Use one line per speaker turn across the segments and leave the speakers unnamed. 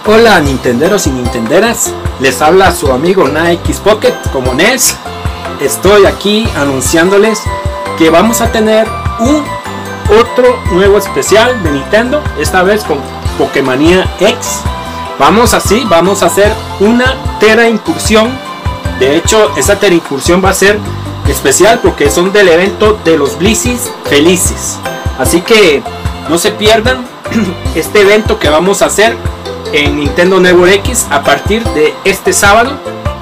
Hola Nintenderos y Nintenderas, les habla su amigo NaX Pocket como NES. Estoy aquí anunciándoles que vamos a tener otro nuevo especial de Nintendo, esta vez con Pokémonía X. Vamos a hacer una Tera incursión. De hecho, esa Tera incursión va a ser especial porque son del evento de los Blissys Felices. Así que no se pierdan este evento que vamos a hacer en Nintendo Network X a partir de este sábado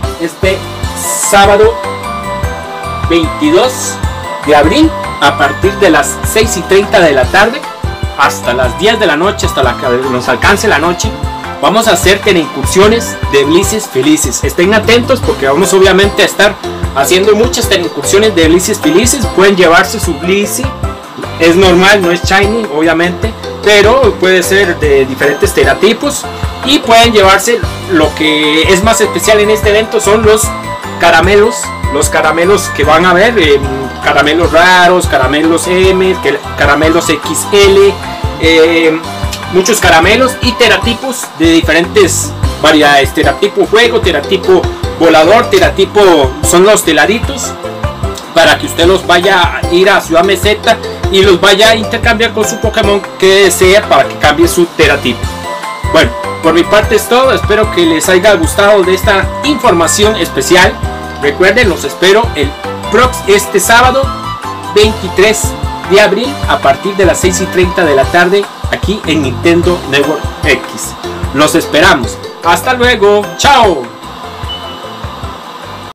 22 de abril, a partir de las 6:30 de la tarde hasta las 10 de la noche, hasta la que nos alcance la noche. Vamos a hacer incursiones de Blissys Felices. Estén atentos porque vamos obviamente a estar haciendo muchas incursiones de Blissys Felices. Pueden llevarse su Blissey, es normal, no es shiny obviamente, pero puede ser de diferentes teratipos, y pueden llevarse lo que es más especial en este evento. Son los caramelos que van a ver, caramelos raros, caramelos M, caramelos XL, muchos caramelos y teratipos de diferentes variedades: teratipo fuego, teratipo volador, teratipo son los teladitos, para que usted los vaya a ir a Ciudad Meseta y los vaya a intercambiar con su Pokémon que desea para que cambie su teratipo. Bueno, por mi parte es todo. Espero que les haya gustado de esta información especial. Recuerden, los espero este sábado 23 de abril a partir de las 6:30 de la tarde aquí en Nintendo Network X. Los esperamos. Hasta luego. Chao.